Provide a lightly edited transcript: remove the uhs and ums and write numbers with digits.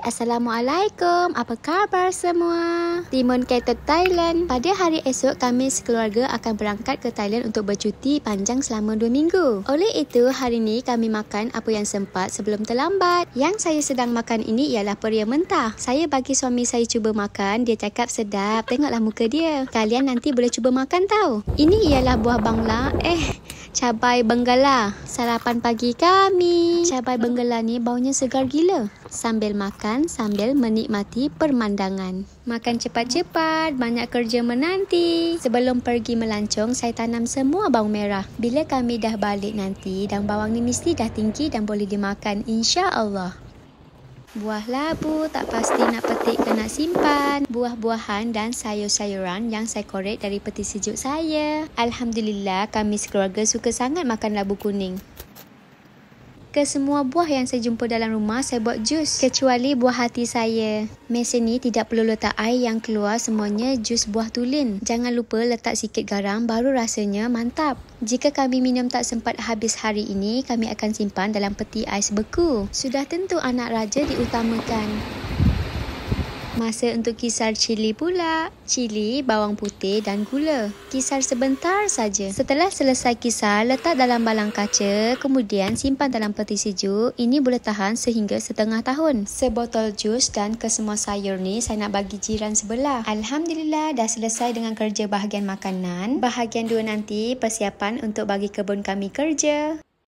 Assalamualaikum, apa khabar semua? Timun Ketot Thailand. Pada hari esok, kami sekeluarga akan berangkat ke Thailand untuk bercuti panjang selama 2 minggu. Oleh itu, hari ini kami makan apa yang sempat sebelum terlambat. Yang saya sedang makan ini ialah periam mentah. Saya bagi suami saya cuba makan, dia cakap sedap. Tengoklah muka dia. Kalian nanti boleh cuba makan tau. Ini ialah buah bangla. Cabai benggala. Sarapan pagi kami. Cabai benggala ni baunya segar gila. Sambil makan, sambil menikmati pemandangan. Makan cepat-cepat, banyak kerja menanti. Sebelum pergi melancong, saya tanam semua bawang merah. Bila kami dah balik nanti, dan bawang ni mesti dah tinggi dan boleh dimakan, insya-Allah. Buah labu, tak pasti nak petik ke nak simpan. Buah-buahan dan sayur-sayuran yang saya korek dari peti sejuk saya. Alhamdulillah, kami sekeluarga suka sangat makan labu kuning. Ke semua buah yang saya jumpa dalam rumah, saya buat jus. Kecuali buah hati saya. Mesin ni tidak perlu letak air yang keluar, semuanya jus buah tulen. Jangan lupa letak sikit garam, baru rasanya mantap. Jika kami minum tak sempat habis hari ini, kami akan simpan dalam peti ais beku. Sudah tentu anak raja diutamakan. Masa untuk kisar cili pula. Cili, bawang putih dan gula. Kisar sebentar saja. Setelah selesai kisar, letak dalam balang kaca, kemudian simpan dalam peti sejuk. Ini boleh tahan sehingga setengah tahun. Sebotol jus dan kesemua sayur ni saya nak bagi jiran sebelah. Alhamdulillah dah selesai dengan kerja bahagian makanan. Bahagian 2 nanti persiapan untuk bagi kebun kami kerja.